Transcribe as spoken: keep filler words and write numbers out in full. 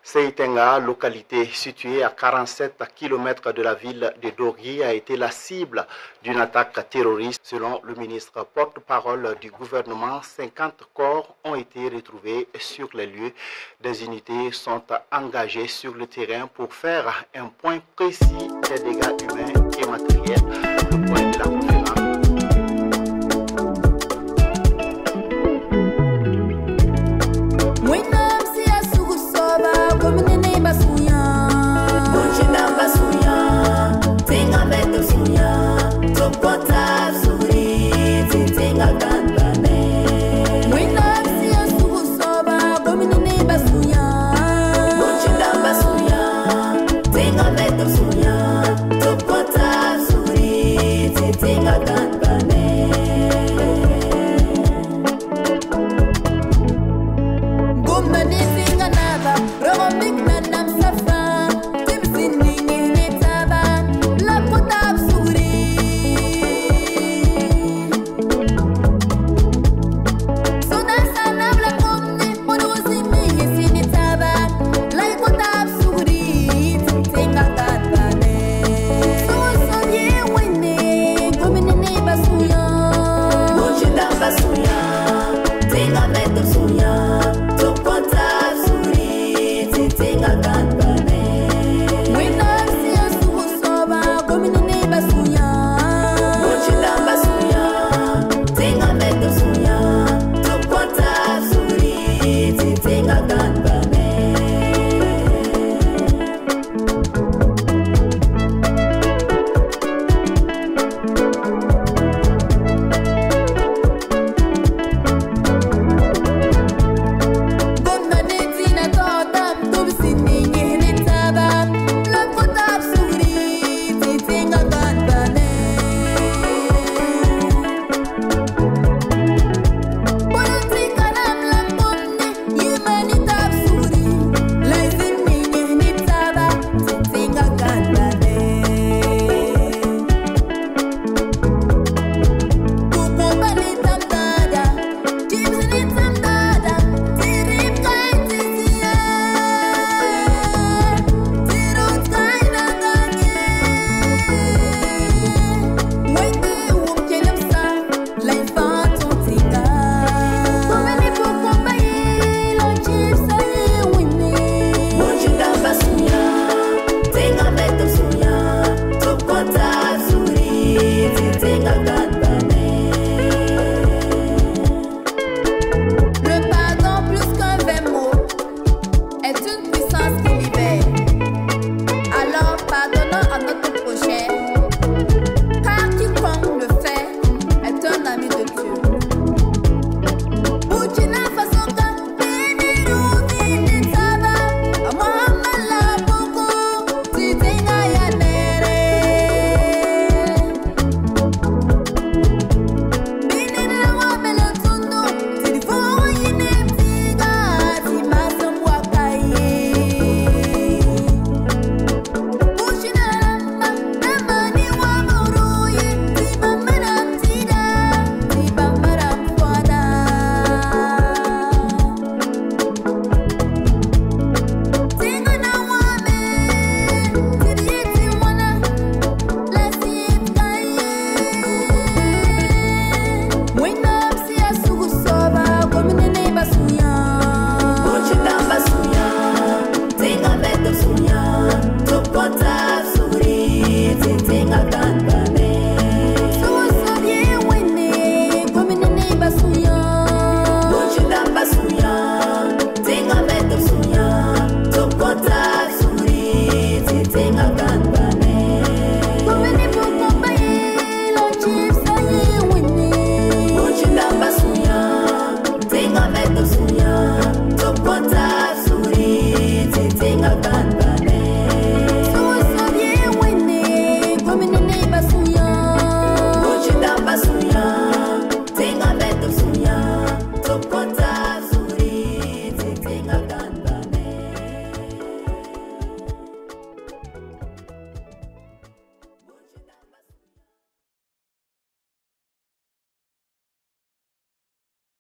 Seitenga, localité située à quarante-sept kilomètres de la ville de Dori, a été la cible d'une attaque terroriste. Selon le ministre porte-parole du gouvernement, cinquante corps ont été retrouvés sur les lieux. Des unités sont engagées sur le terrain pour faire un point précis des dégâts humains et matériels. Le point de la conférence. Tinga